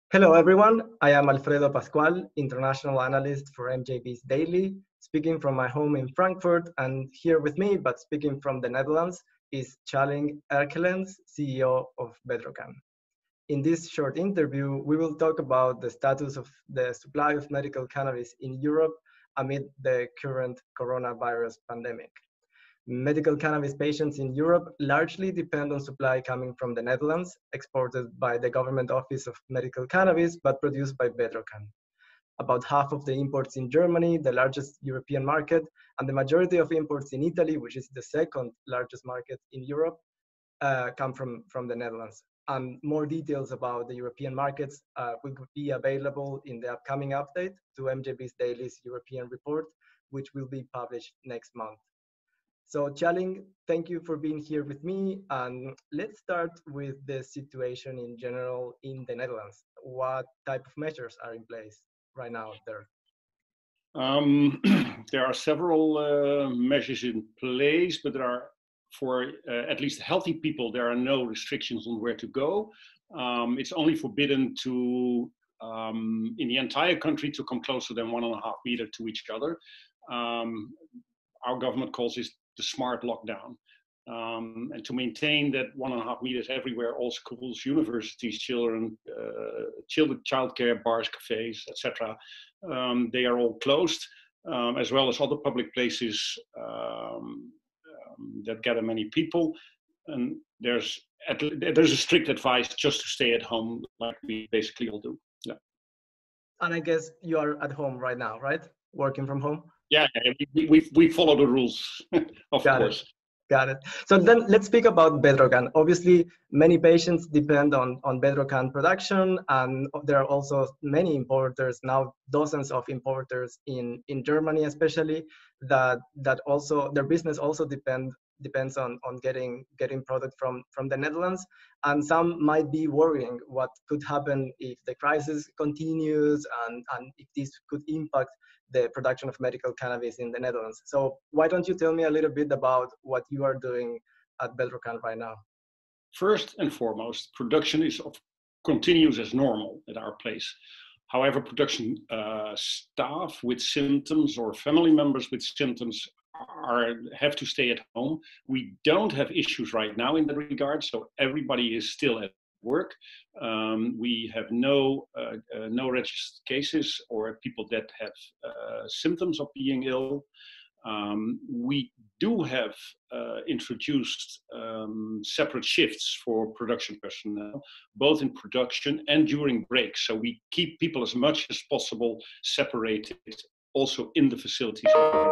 Hello, everyone. I am Alfredo Pascual, international analyst for MJB's Daily, speaking from my home in Frankfurt. And here with me, but speaking from the Netherlands, is Tjalling Erkelens, CEO of Bedrocan. In this short interview, we will talk about the status of the supply of medical cannabis in Europe amid the current coronavirus pandemic. Medical cannabis patients in Europe largely depend on supply coming from the Netherlands, exported by the Government Office of Medical Cannabis, but produced by Bedrocan. About half of the imports in Germany, the largest European market, and the majority of imports in Italy, which is the second largest market in Europe, come from the Netherlands. And more details about the European markets will be available in the upcoming update to MJB's Daily's European report, which will be published next month. So Tjalling, thank you for being here with me. And let's start with the situation in general in the Netherlands. What type of measures are in place right now there? There are several measures in place, but there are, for at least healthy people, there are no restrictions on where to go. It's only forbidden to, in the entire country, to come closer than 1.5 meters to each other. Our government calls this the smart lockdown. And to maintain that 1.5 meters everywhere, all schools, universities, childcare, bars, cafes, etc., they are all closed, as well as other public places that gather many people. And there's a strict advice just to stay at home, like we basically all do. Yeah. And I guess you are at home right now, right? Working from home? Yeah, we follow the rules, of course. Got it. So then let's speak about Bedrocan. Obviously, many patients depend on Bedrocan production, and there are also many importers, now dozens of importers in Germany especially, that also, their business also depends on getting product from the Netherlands. And some might be worrying what could happen if the crisis continues and if this could impact the production of medical cannabis in the Netherlands. So why don't you tell me a little bit about what you are doing at Bedrocan right now? First and foremost, production continues as normal at our place. However, production staff with symptoms or family members with symptoms have to stay at home. We don't have issues right now in that regard, so everybody is still at work. We have no registered cases or people that have symptoms of being ill. We do have introduced separate shifts for production personnel, both in production and during breaks. So we keep people as much as possible separated, also in the facilities.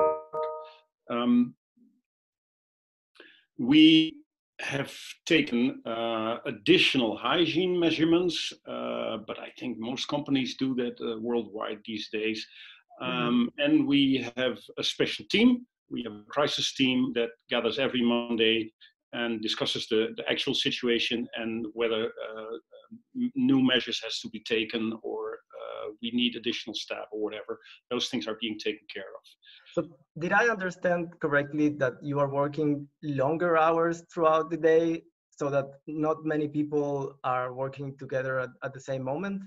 We have taken additional hygiene measurements, but I think most companies do that worldwide these days. And we have a special team. We have a crisis team that gathers every Monday and discusses the actual situation and whether new measures has to be taken or we need additional staff or whatever. Those things are being taken care of. So did I understand correctly that you are working longer hours throughout the day so that not many people are working together at the same moment?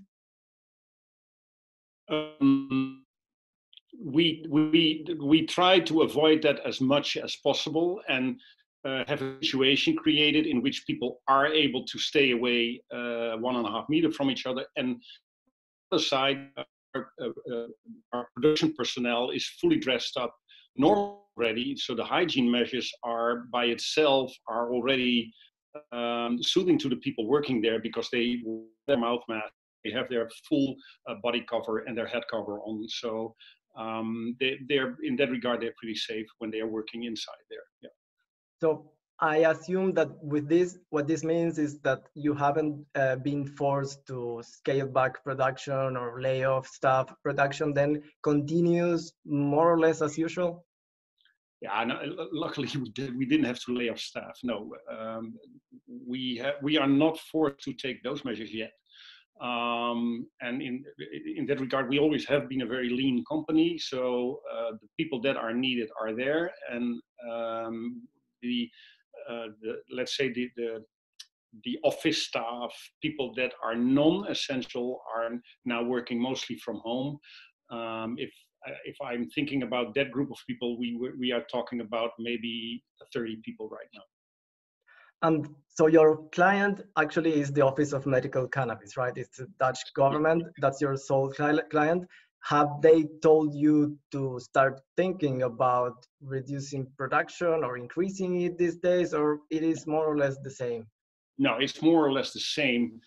We try to avoid that as much as possible and have a situation created in which people are able to stay away 1.5 meters from each other. And on the other side, our production personnel is fully dressed up normally already. So the hygiene measures are by itself are already soothing to the people working there because they wear their mouth mask, they have their full body cover and their head cover on. So they're in that regard, they're pretty safe when they are working inside there. Yeah. So I assume that with this, what this means is that you haven't been forced to scale back production or lay off staff. Production then continues more or less as usual? Yeah, no, luckily we didn't have to lay off staff. No, we are not forced to take those measures yet. And in that regard, we always have been a very lean company. So the people that are needed are there, and let's say the the office staff, people that are non-essential, are now working mostly from home. If I'm thinking about that group of people, we are talking about maybe 30 people right now. And so your client actually is the Office of Medical Cannabis, right? It's the Dutch government. That's your sole client. Have they told you to start thinking about reducing production or increasing it these days, or it is more or less the same? No, it's more or less the same.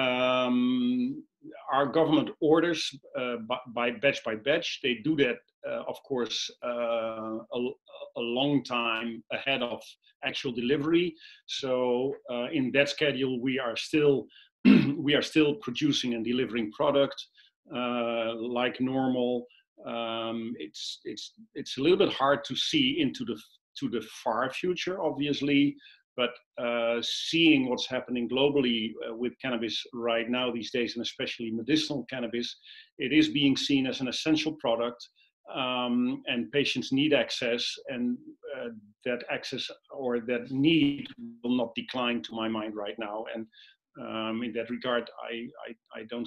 Our government orders by batch. They do that, of course, a long time ahead of actual delivery. So in that schedule, we are still producing and delivering product like normal. It's a little bit hard to see into the far future, obviously. But seeing what's happening globally with cannabis right now these days, and especially medicinal cannabis, it is being seen as an essential product, and patients need access, and that access or that need will not decline to my mind right now. And in that regard, I don't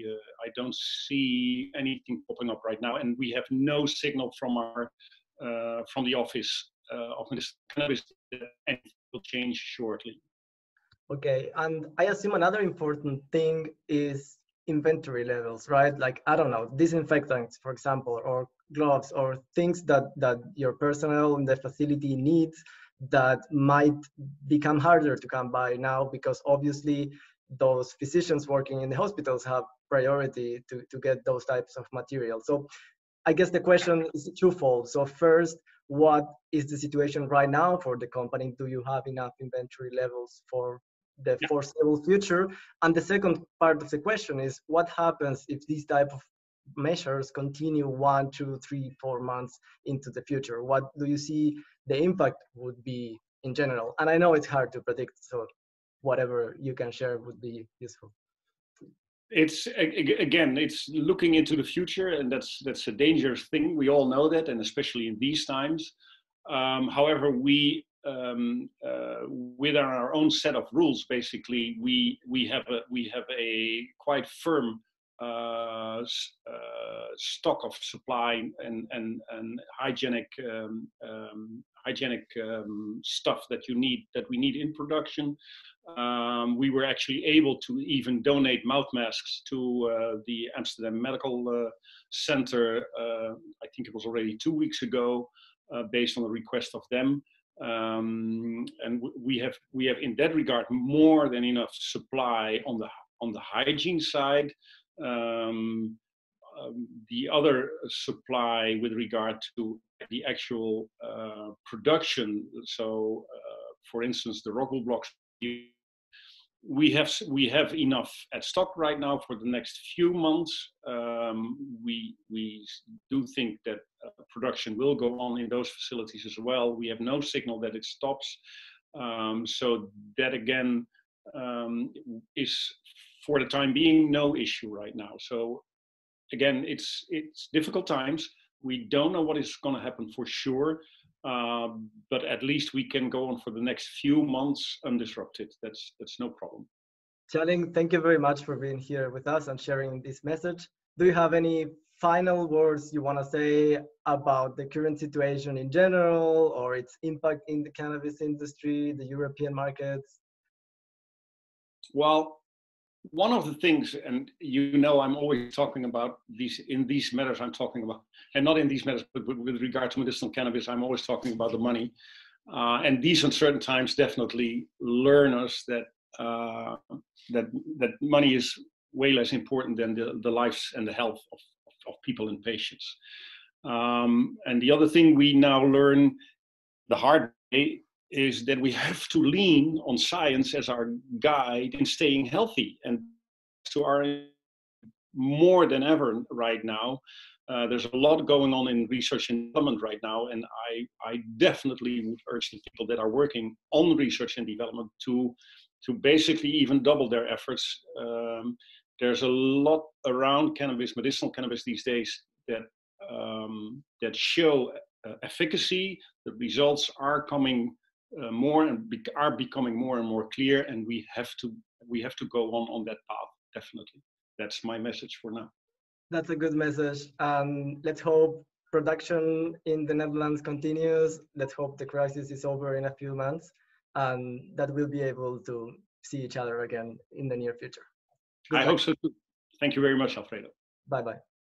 see anything popping up right now, and we have no signal from the Office of Medicinal Cannabis that anything will change shortly. Okay, and I assume another important thing is inventory levels, right? Like, I don't know, disinfectants, for example, or gloves, or things that your personnel in the facility needs that might become harder to come by now, because obviously those physicians working in the hospitals have priority to get those types of material. So I guess the question is twofold. So first, what is the situation right now for the company? Do you have enough inventory levels for the foreseeable future? And the second part of the question is, what happens if these type of measures continue 1, 2, 3, 4 months into the future? What do you see the impact would be in general? And I know it's hard to predict, so whatever you can share would be useful. It's again, it's looking into the future, and that's a dangerous thing. We all know that, and especially in these times. However, we within our own set of rules, basically, we have a quite firm stock of supply and hygienic stuff that we need in production. We were actually able to even donate mouth masks to the Amsterdam Medical Center. I think it was already 2 weeks ago, based on the request of them. And we have in that regard more than enough supply on the hygiene side. The other supply with regard to the actual production. So, for instance, the Rockwool blocks, we have enough at stock right now for the next few months. We do think that production will go on in those facilities as well. We have no signal that it stops. So that again is, for the time being, no issue right now. So again, it's difficult times. We don't know what is going to happen for sure. But at least we can go on for the next few months undisrupted. That's no problem. Xiaoling, thank you very much for being here with us and sharing this message. Do you have any final words you want to say about the current situation in general, or its impact in the cannabis industry, the European markets? Well, one of the things, and you know, I'm always talking about in these matters I'm talking about, and not in these matters, but with regard to medicinal cannabis, I'm always talking about the money. And these uncertain times definitely learn us that that money is way less important than the lives and the health of people and patients. And the other thing we now learn the hard way is that we have to lean on science as our guide in staying healthy, and to our more than ever right now. There's a lot going on in research and development right now, and I definitely would urge the people that are working on research and development to basically even double their efforts. There's a lot around cannabis, medicinal cannabis these days, that show efficacy. The results are coming are becoming more and more clear, and we have to go on that path. Definitely, that's my message for now. That's a good message. Let's hope production in the Netherlands continues. Let's hope the crisis is over in a few months, and that we'll be able to see each other again in the near future. I hope so too. Thank you very much, Alfredo. Bye-bye.